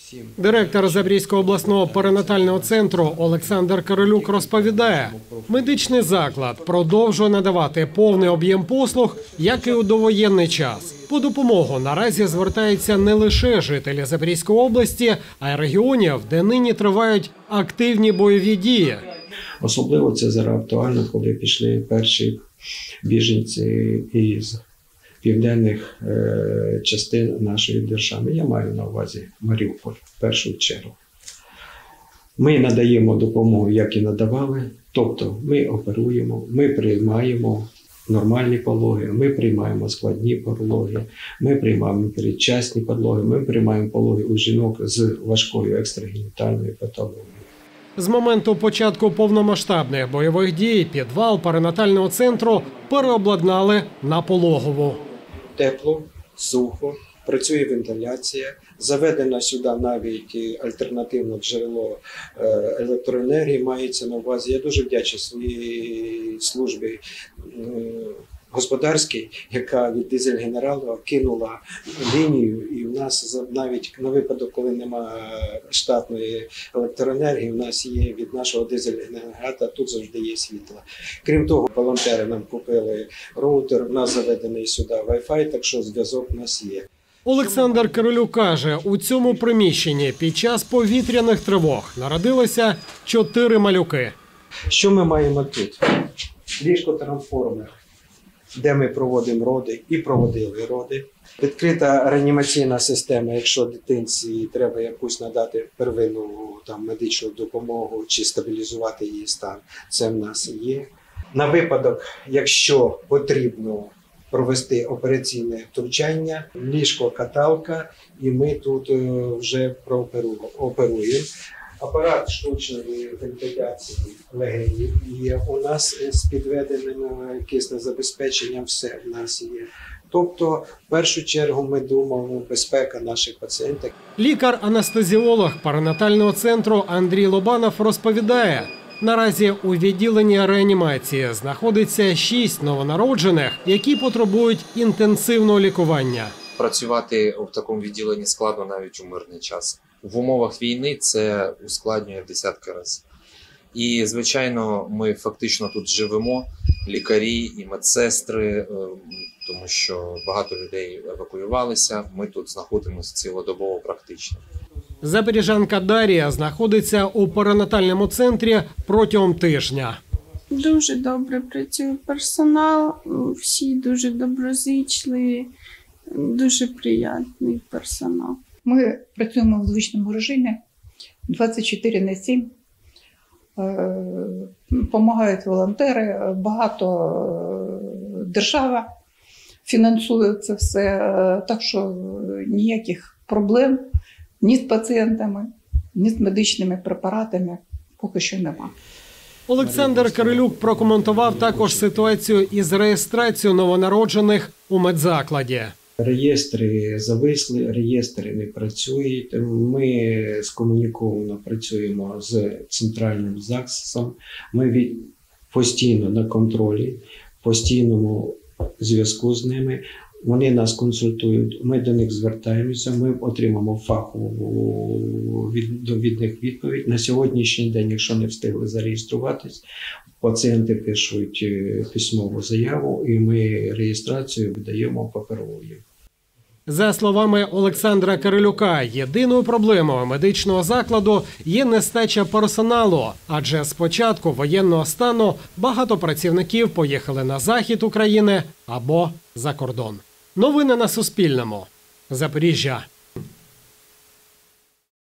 Директор Запорізького обласного перинатального центру Олександр Кирилюк розповідає, медичний заклад продовжує надавати повний об'єм послуг, як і у довоєнний час. По допомогу наразі звертаються не лише жителі Запорізької області, а й регіонів, де нині тривають активні бойові дії. Особливо це зараз актуально, коли пішли перші біженці із південних частин нашої держави. Я маю на увазі Маріуполь в першу чергу. Ми надаємо допомогу, як і надавали, тобто ми оперуємо, ми приймаємо нормальні пологи, ми приймаємо складні пологи, ми приймаємо передчасні пологи, ми приймаємо пологи у жінок з важкою екстрагенітальною патологією. З моменту початку повномасштабних бойових дій підвал перинатального центру переобладнали на пологову. Тепло, сухо, працює вентиляція, заведено сюди навіть альтернативне джерело електроенергії, мається на увазі. Я дуже вдячний своїй службі господарській, яка від дизель-генералу кинула лінію, і в нас навіть на випадок, коли немає штатної електроенергії, у нас є від нашого дизель-генератора, тут завжди є світло. Крім того, волонтери нам купили роутер, в нас заведений сюди Wi-Fi, так що зв'язок у нас є. Олександр Кирилюк каже, у цьому приміщенні під час повітряних тривог народилося 4 малюки. Що ми маємо тут? Ліжко-трансформер, де ми проводимо роди і проводили роди. Відкрита реанімаційна система, якщо дитинці треба якусь надати первинну медичну допомогу чи стабілізувати її стан, це в нас є. На випадок, якщо потрібно провести операційне втручання, ліжко-каталка, і ми тут вже оперуємо. Апарат штучної вентиляції легенів є у нас з підведеним киснезабезпеченням, все в нас є. Тобто, в першу чергу, ми думаємо, безпека наших пацієнтів. Лікар-анестезіолог перинатального центру Андрій Лобанов розповідає, наразі у відділенні реанімації знаходиться 6 новонароджених, які потребують інтенсивного лікування. Працювати в такому відділенні складно навіть у мирний час. В умовах війни це ускладнює в десятки разів. І, звичайно, ми фактично тут живемо, лікарі і медсестри, тому що багато людей евакуювалися, ми тут знаходимося цілодобово практично. Запоріжанка Дар'я знаходиться у перинатальному центрі протягом тижня. Дуже добре працює персонал, всі дуже доброзичливі, дуже приємний персонал. Ми працюємо в звичному режимі 24/7. Допомагають волонтери, багато держава фінансує це все, так що ніяких проблем ні з пацієнтами, ні з медичними препаратами поки що нема. Олександр Кирилюк прокоментував також ситуацію із реєстрацією новонароджених у медзакладі. Реєстри зависли, реєстри не працюють. Ми скомуніковано працюємо з центральним ЗАГСом. Ми постійно на контролі, постійному зв'язку з ними. Вони нас консультують, ми до них звертаємося, ми отримаємо фахову від них відповідь. На сьогоднішній день, якщо не встигли зареєструватись, пацієнти пишуть письмову заяву, і ми реєстрацію видаємо паперовою. За словами Олександра Кирилюка, єдиною проблемою медичного закладу є нестача персоналу, адже з початку воєнного стану багато працівників поїхали на захід України або за кордон. Новини на Суспільному. Запоріжжя.